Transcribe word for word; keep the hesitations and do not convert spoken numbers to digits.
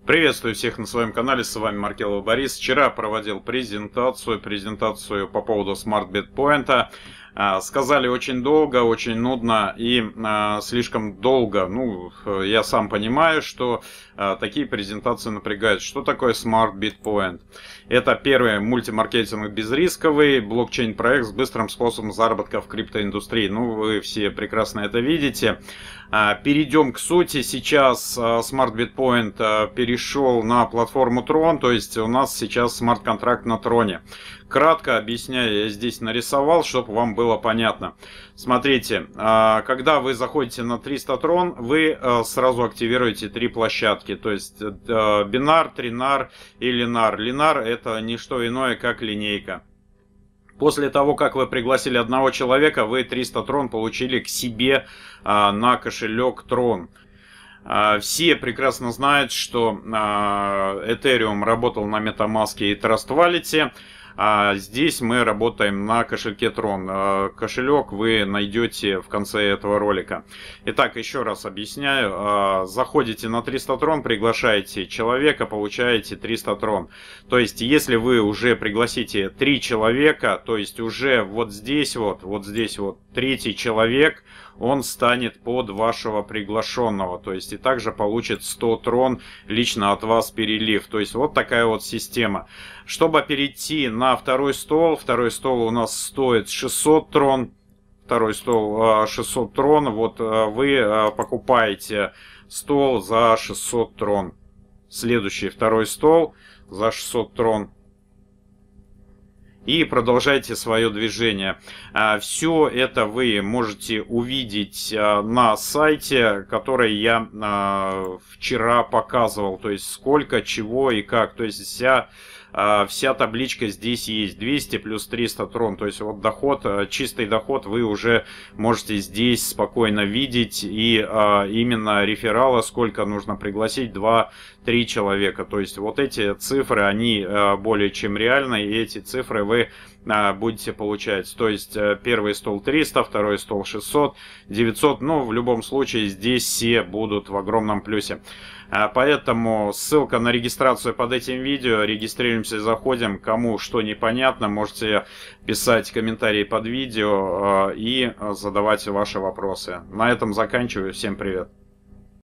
Приветствую всех на своем канале, с вами Маркелов Борис. Вчера проводил презентацию, презентацию по поводу SmartBet Point. Сказали очень долго, очень нудно и а, слишком долго. Ну, я сам понимаю, что а, такие презентации напрягают. Что такое SmartBet Point? Это первый мультимаркетинг безрисковый блокчейн-проект с быстрым способом заработка в криптоиндустрии. Ну, вы все прекрасно это видите. А, перейдем к сути. Сейчас а, SmartBet Point а, перешел на платформу Tron, то есть у нас сейчас смарт-контракт на Троне. Кратко объясняю, я здесь нарисовал, чтобы вам было понятно. Смотрите, когда вы заходите на триста Tron, вы сразу активируете три площадки. То есть бинар, тринар и линар. Линар — это не что иное, как линейка. После того, как вы пригласили одного человека, вы триста Tron получили к себе на кошелек Tron. Все прекрасно знают, что Ethereum работал на MetaMask и Trust Wallet. А здесь мы работаем на кошельке Tron. Кошелек вы найдете в конце этого ролика. Итак, еще раз объясняю. Заходите на триста Tron, приглашаете человека, получаете триста Tron. То есть, если вы уже пригласите три человека, то есть уже вот здесь вот, вот здесь вот третий человек, он станет под вашего приглашенного. То есть, и также получит сто Tron лично от вас перелив. То есть, вот такая вот система. Чтобы перейти на второй стол, второй стол у нас стоит шестьсот Tron. Второй стол шестьсот Tron. Вот вы покупаете стол за шестьсот Tron. Следующий второй стол за шестьсот Tron. И продолжайте свое движение. Все это вы можете увидеть на сайте, который я вчера показывал. То есть сколько, чего и как. То есть вся, вся табличка здесь есть. двести плюс триста Tron. То есть вот доход, чистый доход вы уже можете здесь спокойно видеть. И именно реферала сколько нужно пригласить. два-три человека. То есть вот эти цифры, они более чем реальны. И эти цифры вы будете получать. То есть первый стол триста, второй стол шестьсот, девятьсот. Но в любом случае здесь все будут в огромном плюсе. Поэтому ссылка на регистрацию под этим видео. Регистрируемся и заходим. Кому что непонятно, можете писать комментарии под видео и задавать ваши вопросы. На этом заканчиваю. Всем привет.